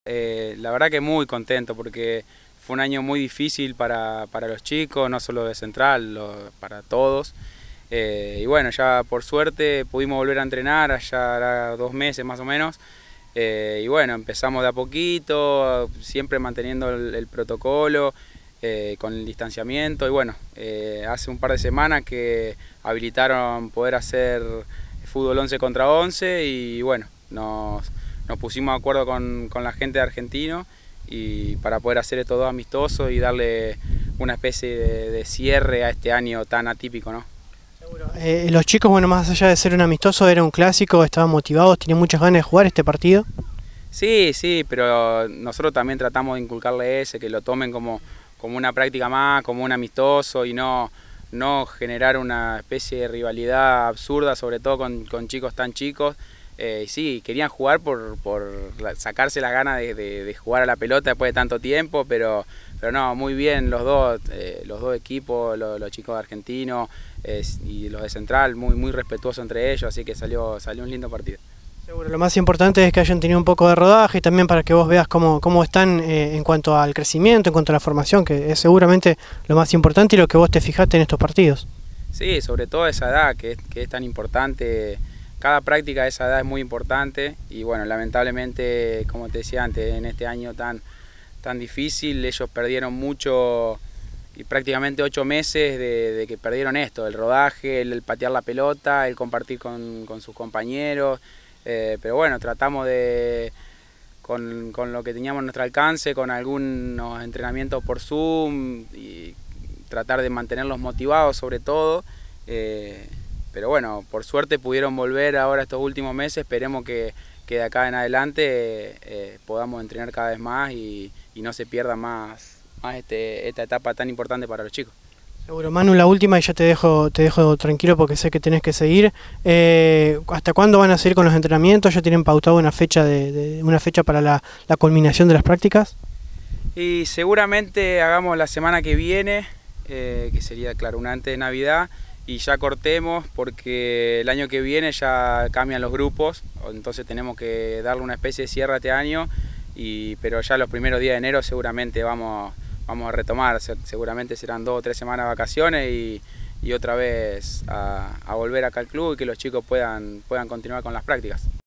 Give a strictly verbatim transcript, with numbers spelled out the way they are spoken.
eh, la verdad que muy contento porque fue un año muy difícil para, para los chicos, no solo de Central, lo, para todos. Eh, y bueno, ya por suerte pudimos volver a entrenar, allá hará dos meses más o menos. Eh, y bueno, empezamos de a poquito, siempre manteniendo el, el protocolo, eh, con el distanciamiento. Y bueno, eh, hace un par de semanas que habilitaron poder hacer fútbol once contra once y bueno, nos, nos pusimos de acuerdo con, con la gente de Argentino y para poder hacer estos dos amistosos y darle una especie de, de cierre a este año tan atípico, ¿no? Seguro. Eh, los chicos, bueno, más allá de ser un amistoso, era un clásico, estaban motivados, tenían muchas ganas de jugar este partido. Sí, sí, pero nosotros también tratamos de inculcarle ese, que lo tomen como, como una práctica más, como un amistoso y no, no generar una especie de rivalidad absurda, sobre todo con, con chicos tan chicos. Eh, sí, querían jugar por, por sacarse la gana de, de, de jugar a la pelota después de tanto tiempo, pero, pero no, muy bien los dos, eh, los dos equipos, los, los chicos de Argentino eh, y los de Central, muy, muy respetuosos entre ellos, así que salió, salió un lindo partido. Seguro, lo más importante es que hayan tenido un poco de rodaje y también para que vos veas cómo, cómo están eh, en cuanto al crecimiento, en cuanto a la formación, que es seguramente lo más importante y lo que vos te fijaste en estos partidos. Sí, sobre todo esa edad que es, que es tan importante. Cada práctica de esa edad es muy importante y bueno, lamentablemente, como te decía antes, en este año tan, tan difícil, ellos perdieron mucho y prácticamente ocho meses de, de que perdieron esto, el rodaje, el, el patear la pelota, el compartir con, con sus compañeros, eh, pero bueno, tratamos de, con, con lo que teníamos a nuestro alcance, con algunos entrenamientos por Zoom y tratar de mantenerlos motivados sobre todo. Eh, Pero bueno, por suerte pudieron volver ahora estos últimos meses, esperemos que, que de acá en adelante eh, podamos entrenar cada vez más y, y no se pierda más, más este, esta etapa tan importante para los chicos. Seguro, Manu, la última y ya te dejo, te dejo tranquilo porque sé que tenés que seguir. Eh, ¿Hasta cuándo van a seguir con los entrenamientos? ¿Ya tienen pautado una fecha, de, de, una fecha para la, la culminación de las prácticas? Y seguramente hagamos la semana que viene, eh, que sería claro, una antes de Navidad, y ya cortemos porque el año que viene ya cambian los grupos, entonces tenemos que darle una especie de cierre a este año, y, pero ya los primeros días de enero seguramente vamos, vamos a retomar, seguramente serán dos o tres semanas de vacaciones y, y otra vez a, a volver acá al club y que los chicos puedan, puedan continuar con las prácticas.